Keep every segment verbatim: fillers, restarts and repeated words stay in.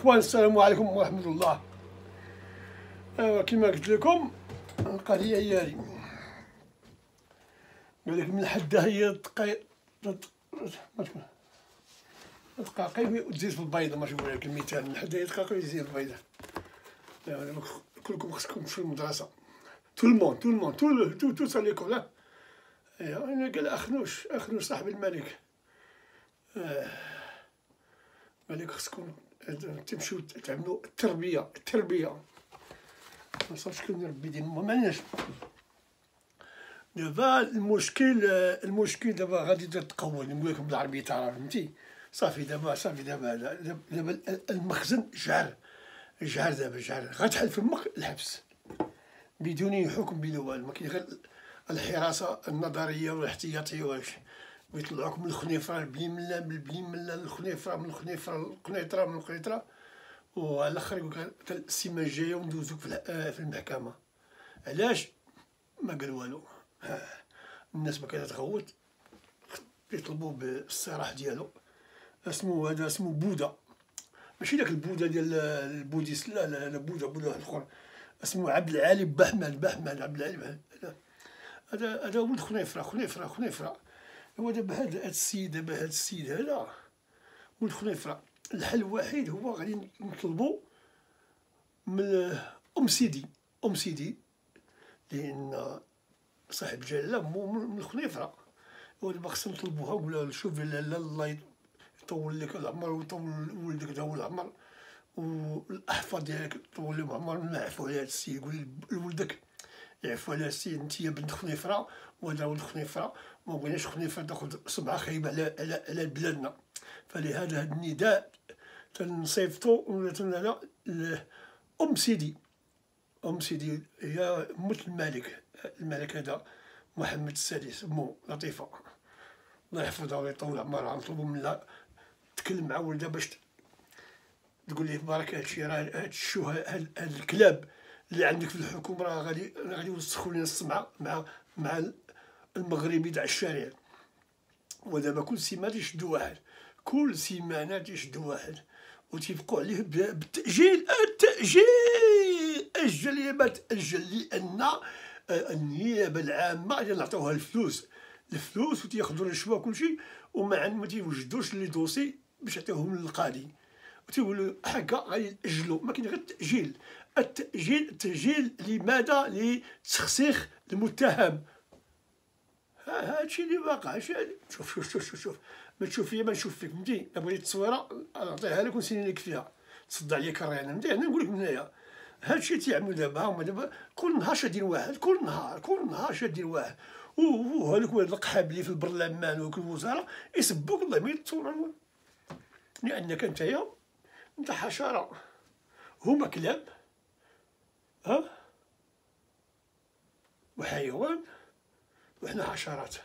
اخوان السلام عليكم ورحمه الله. ايوا كما قلت لكم القضيه هي هذه، قال لك من حدها هي دقايق دقاقيق وتزيد في البيضه، ماشي نقول لك المثال من حدها هي دقاقيق وتزيد في البيضه. ايوا كلكم خصكم تمشيو للمدرسه، تو المون تو المون تو تو تو سا ليكول. ايوا انا قال اخنوش اخنوش صاحب الملك آه. قال لك خصكم تمشيو تعملوا التربيه التربيه ما صافش شكون يربي ديما ما معناش. دابا المشكل المشكل دابا غادي تتقول نقول لكم بالعربيه تعرف فهمتي. صافي دابا صافي دابا دابا المخزن جعر جعر دابا جعر غتحل فمك الحبس بدون حكم بدون والو. ما كاين غير الحراسه النظريه والاحتياطيه واش ويطلعوك من الخنيفره بلي ملا بلي ملا الخنيفره من الخنيفره القنيطره من القنيطره وعلى الاخر يقولك حتى السيمانه الجايه وندوزوك في المحكمه. علاش ما قال والو؟ الناس ما كانت تغوت يطلبوا بالصراح ديالو. اسمو هذا اسمو بوذا، ماشي داك البوذا ديال البوديست، لا لا لا بوذا بوذا واحد اخر اسمو عبد العالي بحمد بحمد عبد العالي. هذا هذا ولد خنيفره خنيفره خنيفره. هو دابا هاد السيد دابا هاد السيد هذا ولد خنيفره. الحل الوحيد هو غادي نطلبو من ام سيدي ام سيدي لان صاحب جلاله مو من الخنيفره. هو دابا خصنا نطلبوها ونقولها شوفي لالا الله يطول لك العمر ويطول ولدك تا هو العمر والاحفاد ديالك يطول لهم العمر ونعفو على هاد السيد. قول لولدك يعفو على السيد، نتيا بنت خنيفره وهذا ولد خنيفره، ما بغيناش خنيفره تاخذ سمعه خايبه على على على بلادنا. فلهذا هذا النداء تنصيفطو ولا ام سيدي. ام سيدي هي موت الملك الملك هذا محمد السادس مو لطيفه الله يحفظها ويطول عمرها. نطلبو منها تكلم مع ولدها باش تقول ليه تبارك هادشي راه هاد الشو هاد الكلاب اللي عندك في الحكومه راه غادي غادي يوسخوا لنا السمعه مع مع المغربي تاع الشارع. ودابا كل سيمانه تيشدو واحد كل سيمانه تيشدو واحد وتيبقوا عليه بالتاجيل التاجيل اجل يا ما تاجل لان النيابه العامه غادي نعطيوها الفلوس الفلوس وتياخذوا الرشوه كلشي وما ما تيوجدوش لي دوسي باش يعطيوهم للقاضي وتيقولوا هكا غادي ناجلوا. ما كاين غير التاجيل التاجيل التاجيل لماذا؟ لتسخسيخ المتهم. هادشي اللي واقع. شوف شوف شوف شوف ما تشوف فيا ما نشوف فيك فهمتي. بغيتي التصويره نعطيها لك ونسيني لك فيها تصدع ليا كريانه فهمتي. انا نقول لك من هنايا هادشي تيعملوا دابا هما دابا كل نهار شادين واحد كل نهار كل نهار شادين واحد وهذوك ولاد القحاب اللي في البرلمان وفي الوزاره يسبوك الله ما يتصوروا لانك نتايا انت حشره هما كلاب ها وحيوان وحنا حشرات.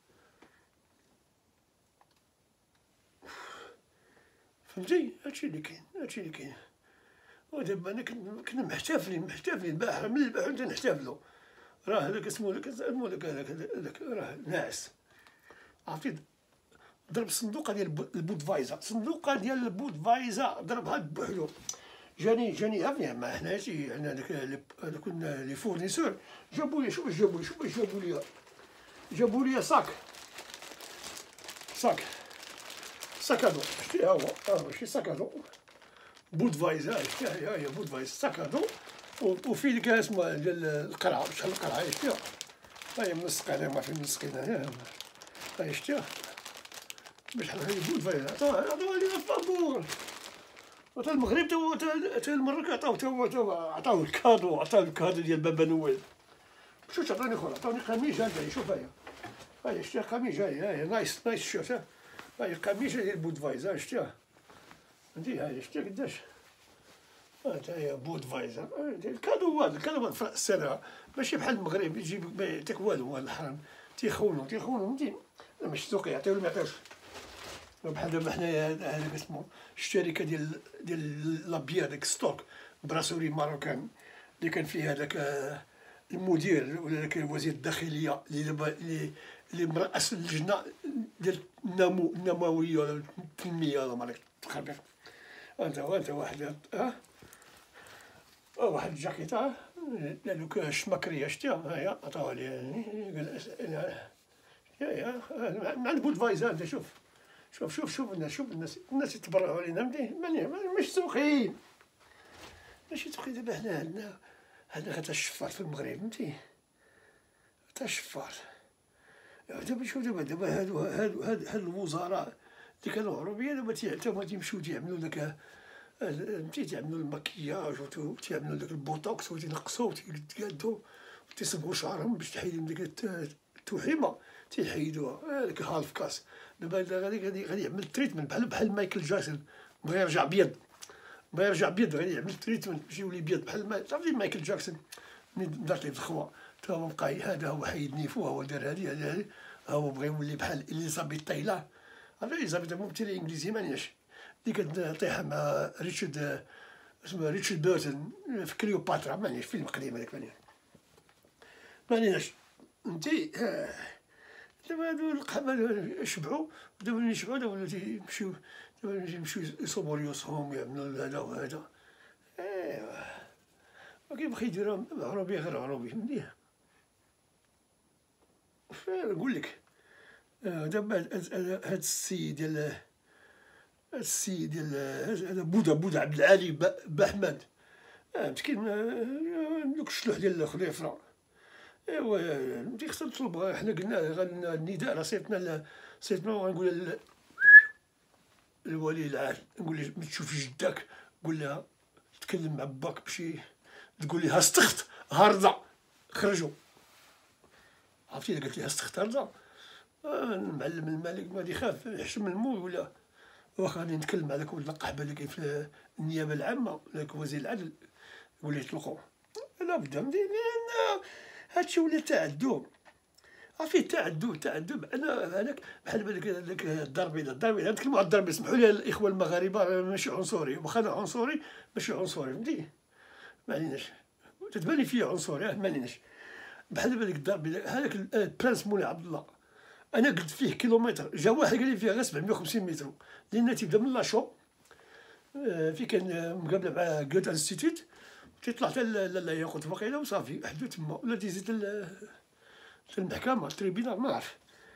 فهمتي هادشي اللي كاين هادشي اللي كاين. ودابا انا كنا محتفلين محتفلين البارح من البارح نتا نحتفلوا. راه هذاك اسمو هذاك اسمو هذاك هذاك راه ناعس عرفتي. ضرب الصندوقه ديال البودفايزر صندوقه ديال البودفايزر ضربها بوحدو. جاني جاني افني ما حناشي حنا هذاك هذوك لي فورنيسور جابوا لي شوف جابوا لي شوف جابوا لي جابوا لي صاك صاك ساكادو شتي ها هو ها ماشي ساكادو بودفايزر شتي ها هي بودفايزر ساكادو وفيه ديك اسمها ديال القرعه شحال القرعه شتيها ها هي منسقه هنا ما في منسقين هنا ها شتيها باش حنا بودفايزر عطاوها لينا الطابور وتا المغرب تا تا المغرب عطاو تا عطاو الكادو عطاو الكادو ديال بابا نويل. شوف عطاني خويا عطاني قميجه جاي شوف هاهي هاهي شتيها قميجه هاهي هاهي نايس نايس شوف هاهي قميجه ديال بودفايزر شتيها فهمتي. هاهي شتيها قداش ها تا هي بودفايزر الكادو هذا الكادو هذا في السنه ماشي بحال المغرب يجيب ما يعطيك والو. هذا الحرام تيخونو تيخونو فهمتي. ماشي سوق يعطيو ولا ما يعطيوش بحال دابا حنايا هذاك اسمو الشركه ديال ديال لابيا داك ستوك براسوري ماروكان اللي كان فيه هذاك المدير ولا داك وزير الداخليه اللي دابا اللي اللي مرأس اللجنه ديال النمو النمويه ولا التنميه ولا ما عرفت انت انت واحد اه واحد الجاكيطه لك شمكريه شتيها ها هي عطاوها لي يعني يا يا من عند بودفايزر انت شوف شوف شوف شوف الناس شوف الناس الناس يتبرعوا علينا ماني ماشي سوقيين ماشي سوقي دابا حنا عندنا عندنا غير الشفار في المغرب فهمتي تا الشفار دابا شوف دابا دابا هادو هادو هاد هاد الوزراء اللي كانوا عربية دابا تما تيمشيو تيعملو داك فهمتي تيعملو المكياج و تيعملو داك البوتوكس و تينقصو و تيقادو و تيصبغو شعرهم باش تحيد لهم ديك التوحيمة تيحيدوها هاديك هالف كاس دابا غادي غادي غادي يعمل تريتمنت بحال بحال مايكل جاكسون بغا يرجع بيض بغا يرجع بيض غادي يعمل تريتمنت باش يولي بيض بحال ما تعرفي مايكل جاكسون ملي دارت ليه الخوا تا هو بقى هذا هو حيد نيفو هو دار هادي هادي هو بغا يولي بحال اليزابيث تايلر عرفتي اليزابيث ممثلة انجليزية مانيش اللي كانت طايحة مع ريتشارد اسمه ريتشارد بيرتون في كليوباترا مانيش فيلم قديم هذاك مانيش مانيش فهمتي دابا هادو القحبة شبعو دابا ملي شبعو دابا ولاو تيمشيو دابا يمشيو يصوبو ريوسهم يعملو هذا وهذا ايوا وكيبغي يديرها عروبية غير عروبي فهمتي نقولك دابا هاد السيد ديال هاد السيد ديال هذا بودا بودا عبد العالي بأحمد مسكين دوك الشلوح ديال خضيفرة ايوا انت خصنا نطلب حنا قلنا غن النداء راه صيفطنا صيفطنا غنقول للولي العهد نقول ليه ملي تشوف جداك قول لها تكلم مع باك باش تقول لي ها استخت هارده خرجوا عرفتي الا قالت لي ها استخت هارده المعلم الملك غادي يخاف يحشم المول ولا واخا غادي نتكلم على ولد القحبه اللي كاين في النيابه العامه ولا وزير العدل يقول لي يطلقوا لا بد لان هادشي ولا تعدو عرفتي تعدو تعدو انا هذاك بحال بالك هذاك الضربي الضربي نتكلموا على الضربي اسمحوا لي الاخوه المغاربه ماشي عنصري واخا انا عنصري ماشي عنصري فهمتي ما عليناش تتبان فيا عنصري ما عليناش بحال بالك الضربي هذاك البرنس مولاي عبد الله انا قلت فيه كيلومتر جا واحد قال لي فيه غير سبعمية وخمسين متر لان تيبدا من لاشو في كان مقابله مع جوت انستيتوت تيطلع حتى لا ياخذ فقيله وصافي حدو تما ولا تيزيد المحكمه التريبينال ما عرف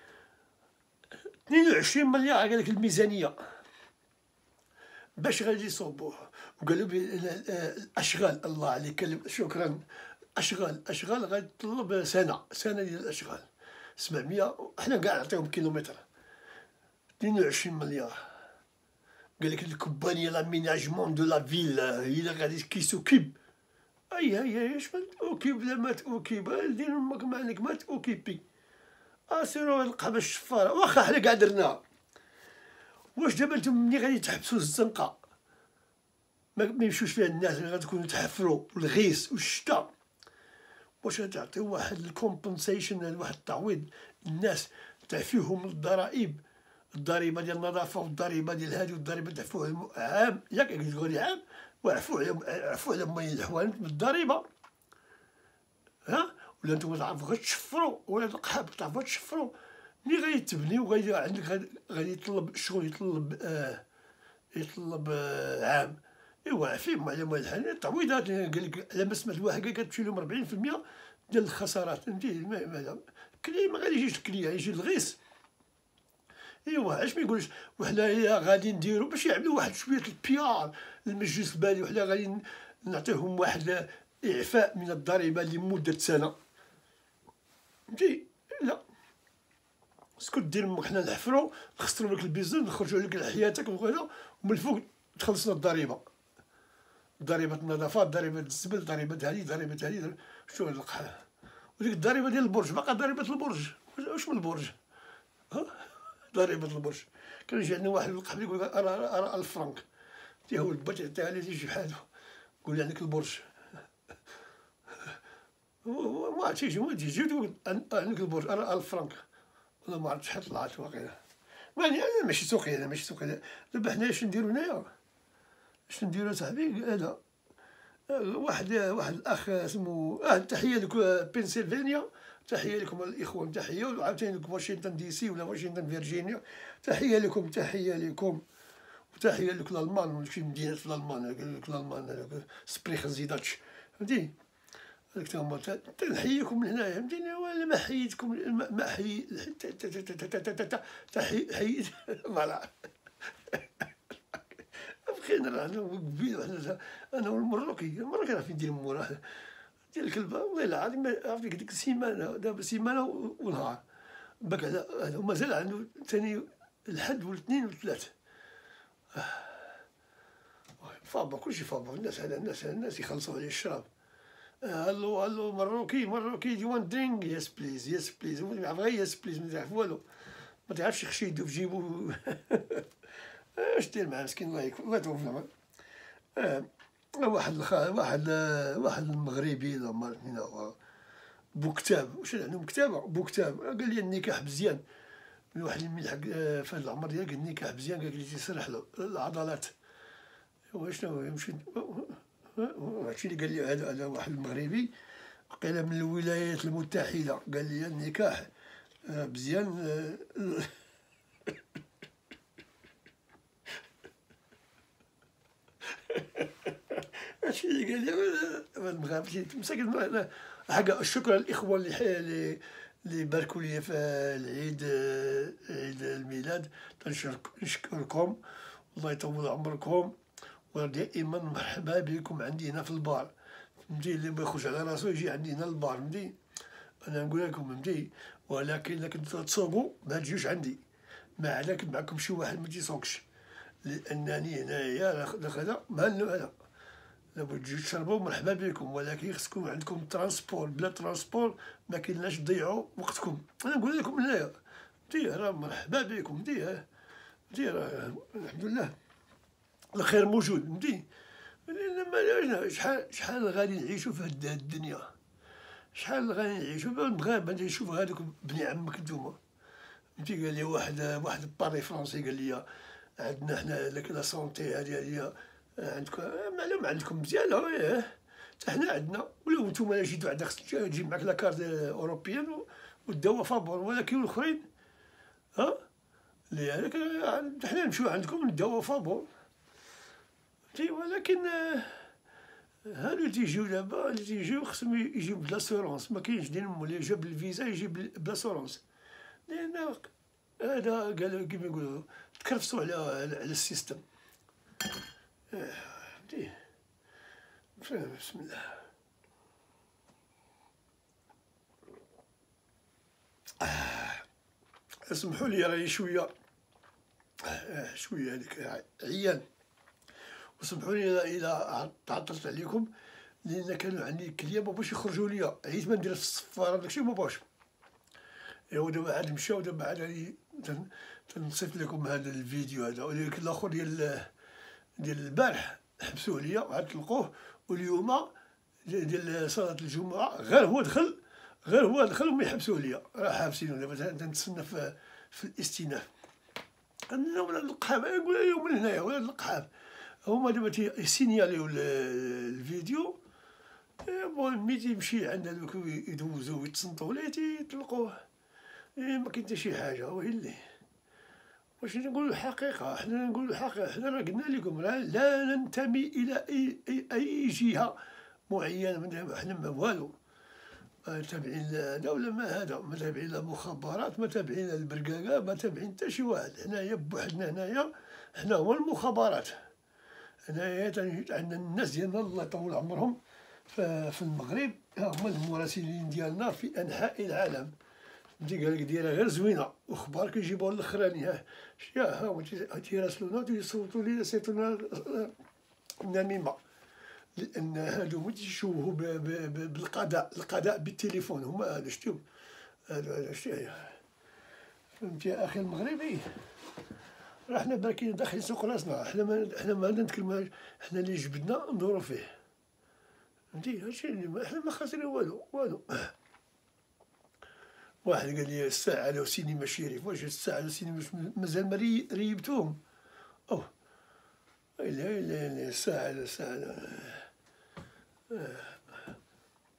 اثنين وعشرين مليار قال لك الميزانيه باش غادي يصوبوه وقالوا بي الاشغال الله عليك شكرا اشغال اشغال غادي تطلب سنه سنه ديال الاشغال سبعمية حنا كاع نعطيهم كيلومتر اثنين وعشرين مليار قال لك الكومباني لاميناجمون دو لا فيل هي اللي غادي كيسوكيب اي هي اش اوكيب لا ما توكيب دير امك ما عليك ما توكيبي اسيرو القحبه الشفاره واخا حنا كاع درناها واش دابا نتوما ملي غادي تحبسوا الزنقه ما يمشوش فيها الناس اللي غتكونوا تحفروا والغيس والشتا واش تعطيو واحد الكومبنسيشن واحد التعويض الناس تعفيهم الضرائب الضريبه ديال النظافه والضريبه ديال هادي والضريبه تعفوها عام ياك قلت عام وعفوا على عفوا على مي الحوانت بالضريبه ها ولا نتوما تعرفوا غير تشفروا ولا القحاب تعرفوا تشفروا ملي غادي تبني وغادي عندك غادي يطلب الشغل يطلب آه يطلب آه عام ايوا عفيهم على مال الحال التعويضات قال لك على ما سمعت واحد قال كتمشي لهم أربعين في المية ديال الخسارات فهمتي الكلي ما غاديش الكلي يجي الغيس ايوا علاش ما يقولش وحنايا غادي نديرو باش يعملوا واحد شويه البيار للمجلس البالي وحنا غادي نعطيهم واحد اعفاء من الضريبه لمده سنه فهمتي لا اسكت دير امك حنا نحفرو نخسرو لك البيزنس نخرجوا لك حياتك وكذا ومن الفوق تخلصنا الضريبه ضريبه النظافه ضريبه الزبل ضريبه هذه ضريبه هذه شنو هاد القحه وديك الضريبه ديال البرج باقا ضريبه البرج واش من البرج ها ضريبه البرج كان يجي عندنا واحد قبل يقول لك انا انا ألف فرنك تي هو البات يعطيها لي تيجي بحالو يقول لي عندك البرج ما تيجي ما تيجي تقول عندك البرج انا ألف فرنك والله ما عرفت شحال طلعت واقيلا ماني انا ماشي سوقي انا ماشي سوقي دابا حنايا اش نديرو هنايا اش نديرو صاحبي هذا واحد واحد الاخ اسمه اه تحيه لك بنسلفانيا تحيه لكم الاخوه تحيه وعاوتاني لكم واشنطن دي سي ولا واشنطن فيرجينيا تحيه لكم تحيه لكم وتحيه لك الالمان ولا شي مدينات في الالمان، قال لك الالمان سبريخ زيداتش فهمتي. هذاك تا هما تنحييكم من هنايا فهمتيني، ولا ما حييتكم ما حي حييت فوالا. بخينا راه انا قبيل انا والمروكي، المروكي راه فين دير موراه ديال الكلبه والله العظيم. عرفتي ديك السيمانه دابا سيمانه ونهار باك على هذا، ومازال عنده ثاني الحد والاثنين والثلاث. فابا كلشي فابا، الناس على الناس على الناس يخلصوا عليه الشراب. هلو هلو مروكي مروكي دي وان درينك يس بليز يس بليز، ما تعرف غير يس بليز، ما تعرف والو، ما تعرفش يخشي يدو في جيبو. اش دير معاه مسكين الله يكون الله يطول في واحد الخا واحد واحد المغربي زعما هنا بوكتاب، واش عندهم كتابه بوكتاب، قال لي النكاح مزيان من واحد اللي ملحق في هذا العمر ديالك، النكاح مزيان قال لي تيسرح له العضلات. ايوا شنو يمشي هادشي اللي قال لي هذا هذا واحد المغربي قيل من الولايات المتحده، قال لي النكاح مزيان. هادشي اللي قال لي هذا المغربي مساكن. حاجه الشكر للاخوه اللي اللي باركوا لي في العيد عيد الميلاد، نشكركم الله يطول عمركم، ودائما مرحبا بكم عندي هنا في البار فهمتي. اللي ما يخرج على راسو يجي عندي هنا للبار فهمتي، انا نقول لكم فهمتي. ولكن الا كنتو تسوقوا ما تجيوش عندي، ما عليك معكم شي واحد ما تيسوقش، لانني هنايا هذا ما هذا لابد تجيو تشربوا مرحبا بكم، ولكن خصكم عندكم ترانسبور، بلا ترانسبور ما كاينلاش تضيعوا وقتكم. انا نقول لكم هنايا فهمتي راه مرحبا بكم فهمتي فهمتي راه الحمد لله الخير موجود فهمتي. شحال شحال غادي نعيشوا في هاد الدنيا، شحال غادي نعيشوا المغاربه اللي يشوفوا هذوك بني عمك نتوما فهمتي. قال لي واحد واحد باري فرونسي قال لي عندنا حنا داك لا سونتي هادي هادي عندكم معلوم عندكم مزيانه ياه حتى حنا عندنا، ولو نتوما الا جيتو عندك خصك تجيب معاك لاكارت اوروبيان والدواء فابور، ولكن الاخرين ها اللي هذاك حنا نمشيو عندكم نداو فابور فهمتي. ولكن هادو اللي تيجيو دابا اللي تيجيو خصهم يجيو بلاسورونس، ما كاينش دين اللي جاب الفيزا يجي بلاسورونس، لان هذا قالوا كيما يقولوا تكرفسوا على على السيستم فهمتي. بسم الله. اسمحوا لي راهي شويه شويه هذيك عيان، وسمحوا لي اذا تعطلت عليكم، لان كانوا عندي كليه ما بغاوش يخرجوا ليا، عييت ما ندير في الصفاره داكشي ما بغاوش. ايوا دابا عاد مشاو، دابا عاد راني تنصيفط لكم هذا الفيديو هذا، ولكن الاخر ديال ديال البارح حبسوه ليا وعاد تلقوه، واليوم ديال صلاه الجمعه غير هو دخل غير هو دخل وما يحبسوه ليا، راه حابسينو دابا تنتسنى في في الاستئناف. انا ولا القحاب نقول لهم من هنايا ولا القحاب هما دابا تيسينياليو الفيديو، بون ملي تيمشي عند هذوك يدوزو ويتصنتو ليه تيطلقوه، ما كاين حتى شي حاجه. ويلي واش نقولوا الحقيقه، حنا نقولوا الحقيقه، حنا راه قلنا لكم راه لا ننتمي الى اي اي, أي جهه معينه، حنا ما والو تابعين هذا ولا ما هذا، ما تابعين لا مخابرات، ما تابعين البرقاقه، ما تابعين حتى شي واحد. حنايا بوحدنا هنايا، حنا هو المخابرات هنايا. عندنا الناس ديالنا الله يطول عمرهم في المغرب هما المراسلين ديالنا في انحاء العالم فهمتي. قال لك دايره غير زوينه واخبار كيجيبوها للاخراني، ها ها هما تيراسلونا وتيصوتوا لينا سيتونا نميمه، لان هادو هما تيشوهوا بالقضاء القضاء بالتليفون، هما هذا شتو هذا شتي فهمتي يا اخي المغربي. راه حنا باكين داخلين سوق راسنا، حنا ما حنا ما نتكلموا، حنا اللي جبدنا ندورو فيه فهمتي. هادشي اللي حنا ما خاسرين والو والو. واحد قال لي الساعه لو سينما شريف، واش الساعه لو سينما مازال ما ريبتوهم. اوه لا لا لا الساعه الساعه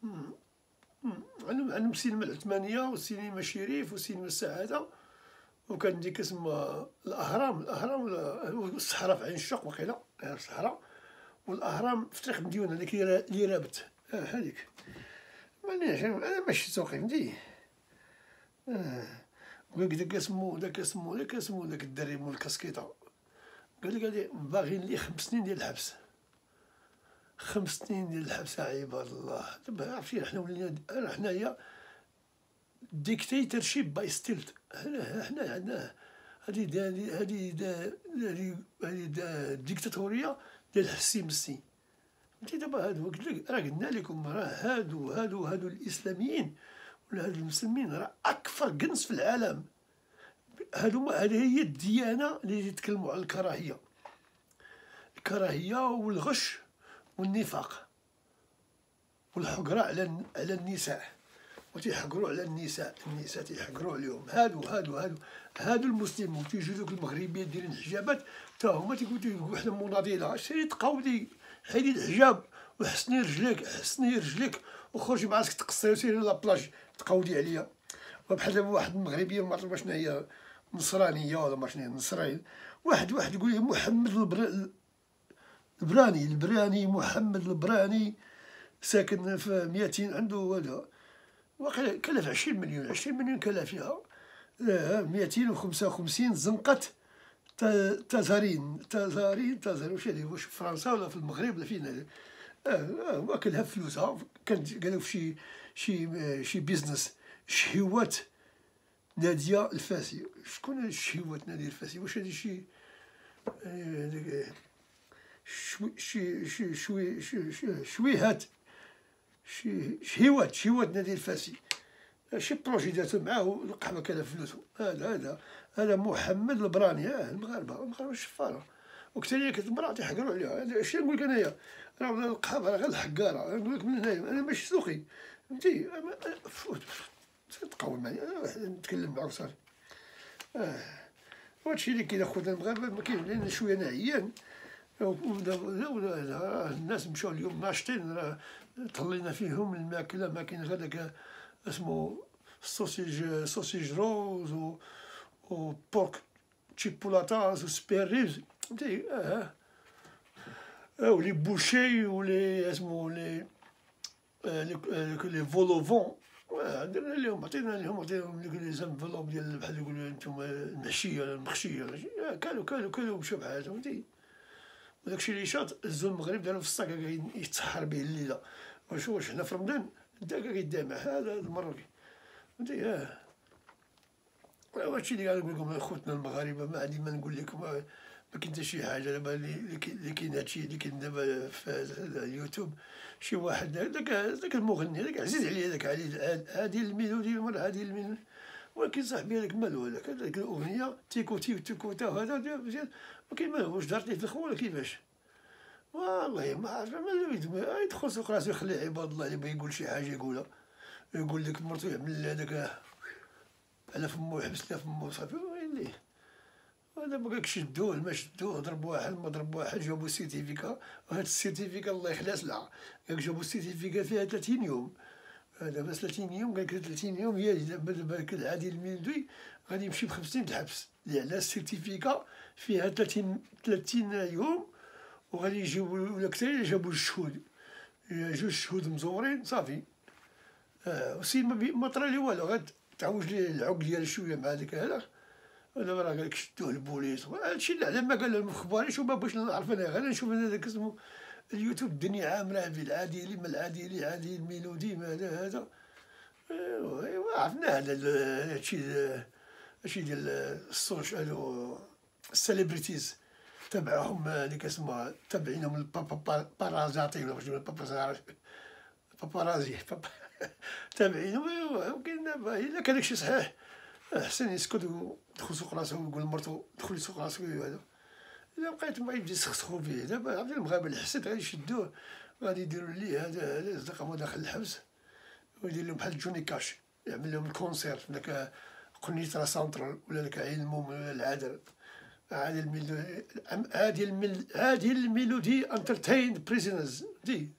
عندهم عندهم سينما العثمانيه وسينما شريف وسينما السعاده وكان ديك اسمها الاهرام الاهرام ولا الصحراء في عين الشوق وقيله الصحراء، والاهرام في طريق مديونه هذيك اللي رابت هذيك. مانيش انا ماشي سوقي فهمتي. اه وقال داك اسمو داك اسمو داك اسمو داك الدري مول الكاسكيطه قال لي قال لي باغيين لي خمس سنين ديال الحبس، خمس سنين ديال الحبس يا عباد الله. دابا عرفتي حنا ولينا حنايا ديكتاتورشيب باي ستيلت. حنا عندنا هادي هادي هادي هادي هادي ديكتاتوريه ديال الحسي مسي فهمتي. دابا هادو قلت لك راه قلنا لكم راه هادو هادو هادو الاسلاميين ولا هادو المسلمين راه اكثر قنص في العالم. هادو هذه هي الديانه اللي يتكلموا على الكراهيه، الكراهيه والغش والنفاق والحقره على على النساء، وتيحقروا على النساء، النساء تيحقروا عليهم. هادو هادو هادو هادو المسلمون تيجيو دوك المغربيين دايرين الحجابات تا هما تيقولوا حنا مناضله. سيري تقاودي حيدي الحجاب وحسني رجليك حسني رجليك وخرجي مع راسك تقصري وسيري لابلاج تقاودي عليا. بحال دابا واحد المغربيه ما عرفت شنو هي نصرانيه ولا ما شنو هي نصراني، واحد واحد يقول لي محمد البر... البراني البراني محمد البراني ساكن في ميتين عنده هذا واقيلا كلف عشرين مليون عشرين مليون كلافها ميتين وخمسة وخمسين زنقة تزارين تزارين تزارين واش هادي واش في فرنسا ولا في المغرب ولا فين هذا. اه واكلها فلوسها. كانت قالوا في شي شي شي بيزنس شهوات نادية الفاسي. شكون شهوات نادية الفاسي؟ واش هادي شي شوي شي شي شوي شي شويهات شي شهوات شهوات نادي الفاسي شي بروجي داتو معاه والقحبه كاله فلوسو. هذا هذا هذا محمد البراني. اه المغاربه المغاربه الشفاره وكثير كانت المراه تيحقروا عليها. هذا اش نقول لك انايا راه القحبه راه غير الحقاره. نقول لك من هنايا انا ماشي سوقي فهمتي. تقاوم معايا نتكلم معاك صافي. اه وهادشي اللي كاين اخوتنا المغاربه ما كاين لان شويه ناعيين. الناس مشاو اليوم ناشطين راه طلينا فيهم الماكله. ما كاين غير داك اسمو سوسيج سوسيج روز و و بورك تشيبولاتاز و سبير ريبز فهمتي. اه اه ولي بوشي ولي اسمو لي لي فولوفون درنا لهم عطينا لهم عطيناهم لي زانفلوب ديال بحال يقولوا نتوما المحشيه ولا المخشيه كانوا كانوا كانوا مشاو بحالهم فهمتي. وداكشي اللي شاط هزو المغرب دارو في الصاك يتسحر به الليله. واش واش حنا في رمضان الدقا كيدامع هذا المروكي فهمتي. اه هادشي اللي قاعد نقول لكم خوتنا المغاربه. ما عندي ما نقول لكم ما كاين حتى شي حاجه دابا اللي كاين هادشي اللي كاين دابا في اليوتيوب. شي واحد داك داك المغني هذاك عزيز عليا داك هادي الميلودي ولا هادي الميلودي ولكن صاحبي هذاك مالو هذاك هذاك الاغنيه تيكوتي وتيكوتا وهذا مزيان ولكن مالو واش دارت ليه في الخو ولا كيفاش والله ما عرفت. ما يدخل سوق راسو يخلي عباد الله اللي بغى يقول شي حاجه يقولها. يقول لك مرتو يعمل هذاك على فمو يحبس لها فمو صافي ويلي. ودابا قالك شدوه ما شدوه ضرب واحد ما ضرب واحد جابو سيرتيفيكا. وهاد السيرتيفيكا الله يخلص لها قالك جابو السيرتيفيكا فيها ثلاثين يوم. دابا ثلاثين يوم قالك ثلاثين يوم هي دابا العادي الميلودي غادي يمشي بخمس سنين الحبس اللي على السيرتيفيكا فيها ثلاثين ثلاثين يوم. وغادي يجيبو لك حتى جابو الشهود جوج شهود مزورين صافي. اه وسي ما طرا لي والو غاد تعوج ليه العقل ديال شويه مع داك هذا. ودابا راه قالك شدوه البوليس. هادشي اللي على ما قال لهم اخباري وما بغيتش نعرف انا غير نشوف انا داك اسمو اليوتيوب الدنيا عامره بالعادي ما العادي عادي الميلودي ما هذا هذا. ايوا عرفنا هذا هادشي هادشي ديال السوشيال هادو السيليبريتيز تبعهم اللي كاسمها تابعينهم البابارازاتي ولا واش البابارازي بابارازي تابعينهم. ايوا كاين دابا الا كان داكشي صحيح احسن يسكت ويدخل سوق راسو ويقول لمرتو دخلي سوق راسو هذا. الا بقيت ما يبدا يسخسخو فيه دابا عرفتي المغاربه الحسد غادي يشدوه غادي يديروا ليه هذا هذا صدق هو داخل الحبس ويدير لهم بحال جوني كاش يعمل لهم الكونسير في داك قنيطره سنترال ولا داك عين الموم ولا العادل. هذه الميلودي هذه الميل هذه الميلودي انترتين بريزونرز دي.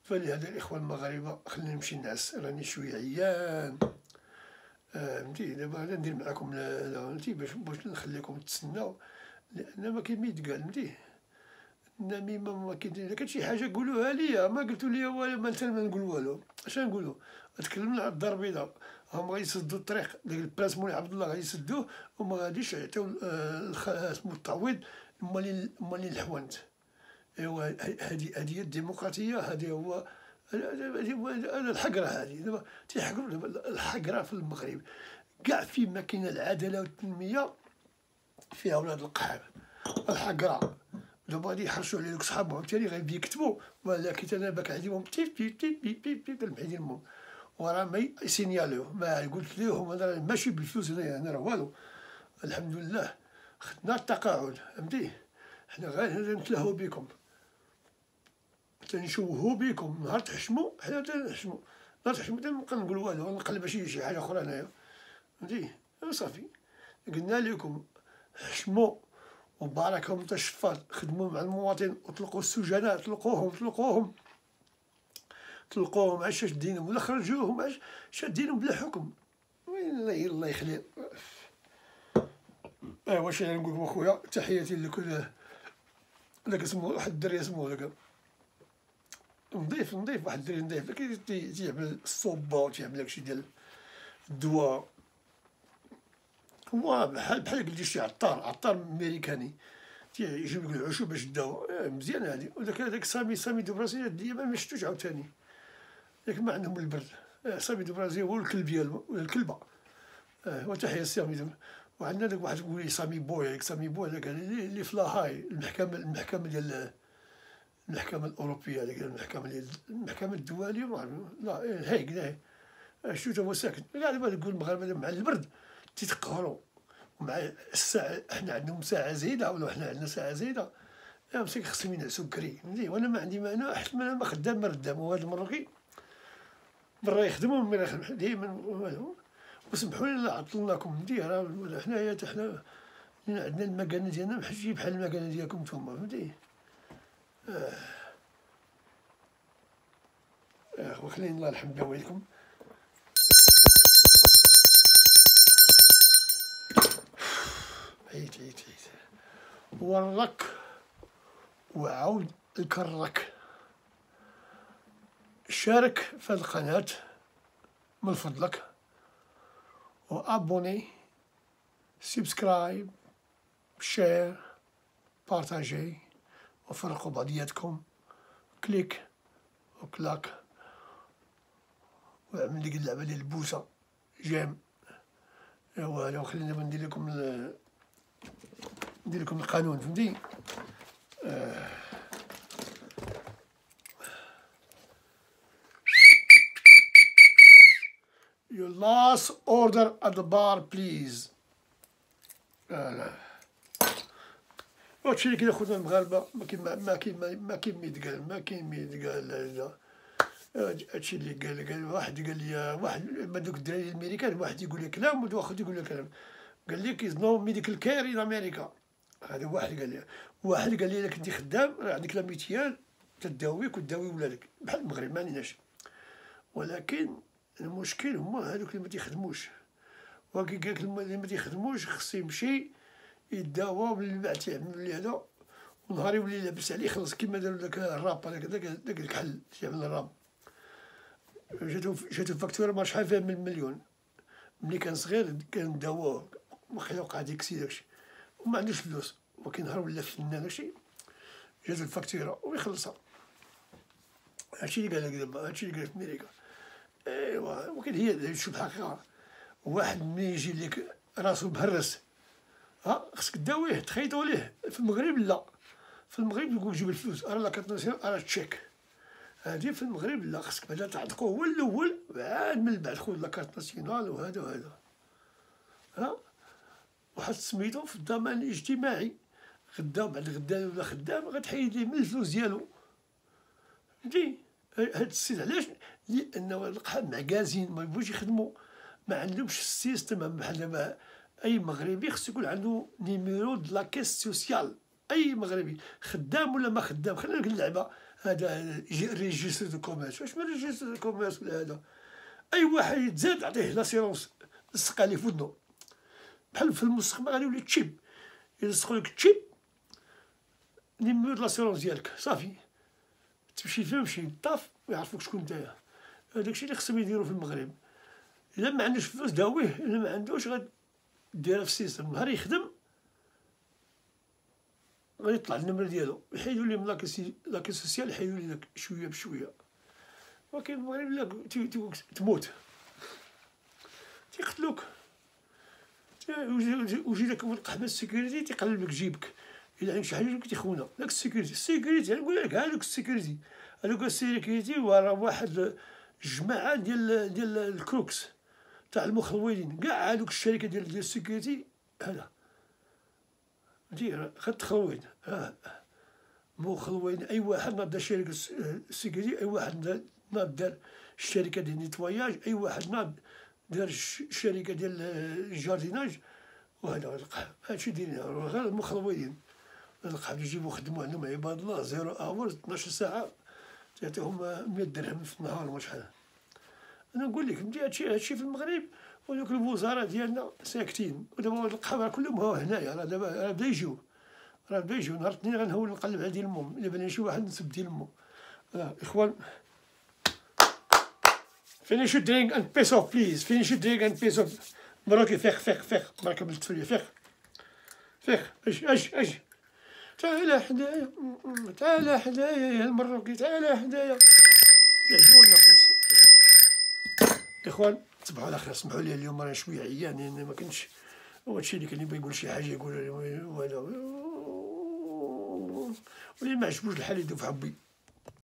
فلهذا الإخوة المغاربة خلينا نمشي نعس، راني شوية عيان. فهمتي دابا غادي ندير معاكم فهمتي باش باش نخليكم تسناو، لأن ما كاين ما يتقال فهمتي. النميمة ما كاين، إلا كانت شي حاجة قولوها ليا، ما قلتو ليا والو ما نتا ما نقول والو. اش نقولو؟ تكلمنا على الدار البيضاء، هما غادي يسدو الطريق، داك البلاص مولاي عبد الله غادي يسدوه، وما غاديش يعطيو سمو التعويض مالين مالين الحوانت. ايوا هادي هادي هي الديمقراطية، هادي هو هادي هو الحقرة. هادي دابا تيحقرو دابا الحقرة في المغرب، كاع فين ما كاينة العدالة والتنمية فيها ولاد القحاب. الحقرة دابا غادي يحرشوا على دوك صحابهم تاني غادي يكتبوا ولا كيتنابك عليهم تيب تيب تيب تيب تيب تيب المحيدين المهم، وراه ما يسينياليو. ما قلت لهم انا ماشي بالفلوس هنايا، انا راه والو، الحمد لله خدنا التقاعد فهمتي. حنا غير نتلهوا بكم، تنشوهوا بكم، نهار تحشموا حنا تنحشموا، نهار تحشموا تنبقى نقول والو، نقلب شي شي حاجه اخرى انايا فهمتي. صافي قلنا لكم حشموا وباركهم الشفاط، خدموا مع المواطن وطلقوا السجناء، طلقوهم طلقوهم طلقوهم عاد شادينهم ولا خرجوهم عاد شادينهم بلا حكم. وين الله الله يخلي. اه واش انا نقول لكم اخويا، تحياتي لكل داك اسمه واحد الدري اسمه داك نظيف نظيف، واحد الدري نظيف تيعمل الصوبه وتيعمل داكشي ديال الدواء، هو بحال بحال قلتي شي عطار عطار امريكاني تيجيب لك العشب باش الدواء. مزيان هادي. وداك هذاك سامي سامي دوبرازي هادي ما شفتوش عاوتاني، ياك ما عندهم البرد. سامي دوبرازي هو الكلب ديالو ولا الكلبه. اه وتحية سامي دوبرازي. وعندنا داك واحد يقول لي سامي بوي، هذاك سامي بوي هذاك اللي في لاهاي، المحكمه المحكمه ديال المحكمه الاوروبيه، هذيك المحكمه ديال المحكمه الدوليه لا هيك لا شو هو ساكن. كاع دابا تقول المغاربه مع البرد تيتقهروا، ومع الساعه حنا عندهم ساعه زايده ولا حنا عندنا ساعه زايده. لا مساك خصهم ينعسوا بكري فهمتي. وانا ما عندي ما انا حيت انا ما خدام ما ردام، وهاد المروكي برا يخدموا ومن يخدم ديما. وسمحوا لي عطلناكم فهمتي، راه حنايا حنا عندنا المكانه ديالنا ماشي بحال المكانه ديالكم نتوما فهمتي. اه اه وخلينا الله يرحم بوالدكم. عييت عييت عييت. ورك وعود الكرك. شارك في القناة من فضلك، وابوني سبسكرايب شير بارتاجي، وفرقوا بعضياتكم كليك وكلاك، وعمل ديك اللعبة ديال البوسة جيم. ايوا هذا خلينا ندير لكم ندير لكم القانون فهمتي. آه. Your last order at the bar please. لا هادشي اللي كاين خوتنا المغاربه، ما كاين ما كاين ما كاين ما يتقال ما كاين ما يتقال. لا هادشي اللي قال قال واحد قال لي واحد من دوك الدراري الامريكان، واحد يقول لي كلام واحد يقول لي كلام، قال لي كيز نو ميديكال كير ان امريكا. هذا واحد قال لي، واحد قال لي الا كنتي خدام راه عندك لا ميتيال تداويك وتداوي ولادك بحال المغرب ما عندناش. ولكن المشكل هما هذوك اللي ما تيخدموش، وكي قالك اللي ما تيخدموش خصو يمشي يداوى من بعد تيعمل لي هذا، ونهار يولي لاباس عليه خلص كيما دارو داك الراب هذاك داك داك الكحل تيعمل الراب. جاتو جاتو فاكتوره ما شحال فيها من مليون. ملي كان صغير كان داووه واخا وقع ديكسي داكشي وما عندوش فلوس، ولكن نهار ولا فنان داكشي جاتو الفاكتوره ويخلصها. هادشي اللي قال لك دابا، هادشي اللي قال في امريكا. ايوا ولكن هي شوف الحقيقه، واحد ملي يجي لك راسو مهرس ها خصك داويه تخيطوا ليه. في المغرب لا، في المغرب يقول جيب الفلوس راه لا كارت راه تشيك. هادي في المغرب لا، خصك بعدا تعتقو هو الاول وعاد من بعد خذ لا كارت ناسيونال وهذا وهذا. ها واحد سميتو في الضمان الاجتماعي، غدا بعد غدا ولا خدام غتحيد ليه من الفلوس ديالو فهمتي. هاد السيد علاش؟ لانه القحاب معكازين ما يبغوش يخدموا، ما عندهمش السيستم. بحال دابا اي مغربي خصو يكون عنده نيميرو د لا كيس سوسيال. اي مغربي خدام ولا ما خدام، خلينا ديك اللعبه هذا ريجيستر دو كوميرس. واش من ريجيستر دو كوميرس ولا هذا؟ اي واحد يتزاد عطيه لاسيرونس، لصق عليه في ودنو، بحال في المستقبل غادي يولي تشيب، يلصقوا لك تشيب نيميرو لاسيرونس ديالك صافي، تمشي فين مشي طاف ويعرفوك شكون نتايا. هداكشي اللي خصهم يديرو في المغرب. الا ما عندوش فلوس داويه، الا ما عندوش غديرها في السيستم، نهار يخدم غادي يطلع النمرة ديالو، يحيدو ليه من لاكي لاكي سوسيال، يحيدو ليه داك شويه بشويه. ولكن المغرب لا تموت تيقتلوك. وجي داك القحبه السيكوريتي تيقلب لك جيبك، الا عندك شي حاجه تيخونها. داك السيكوريتي السيكوريتي نقول لك هادوك السيكوريتي هادوك السيكوريتي وراه واحد الجماعه ديال ديال الكروكس تاع المخلوين، كاع هادوك الشركه ديال ديال السيكوريتي هذا دير خد تخوين. اه مخلوين. اي واحد ناض دار شركه السيكوريتي، اي واحد ناض دار الشركه ديال النيتواياج، اي واحد ناض دار الشركه ديال الجارديناج، وهذا القحب هادشي دايرين غير المخلوين. القحب يجيبو يخدمو عندهم عباد الله زيرو اورز اثناش ساعه، تعطيهم مية درهم في النهار ولا شحال. انا نقول لك بدي هادشي هادشي في المغرب، ودوك الوزراء ديالنا ساكتين. ودابا القحب راه كلهم هو هنايا، راه دابا راه بدا يجيو، راه بدا يجيو. نهار الاثنين غنهول نقلب على ديال المهم، الا بان شي واحد نسب ديال المهم. اه اخوان، finish your drink and piss off please. finish your drink and piss off. مراكي فيق فيق فيق بارك بالتفريه فيق فيق. اش اش اش تعال حدايا، تعال حدايا يا المراكي، تعال حدايا. تعجبونا اخوان. تصبحوا على خير. سمحوا لي اليوم راه شويه عيان، يعني ما كنتش هو هادشي اللي كان يبغي يقول شي حاجه يقول، واللي ما عجبوش الحال يدوب في حبي.